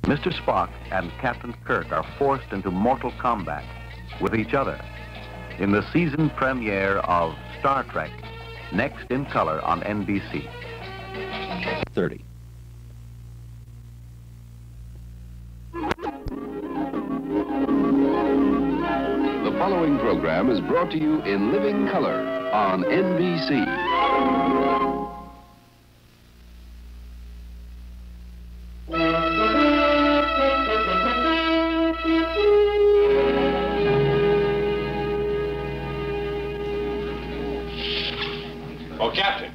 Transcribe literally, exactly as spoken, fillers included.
Mister Spock and Captain Kirk are forced into mortal combat with each other in the season premiere of Star Trek, next in color on N B C. thirty. The following program is brought to you in living color on N B C. Oh, Captain.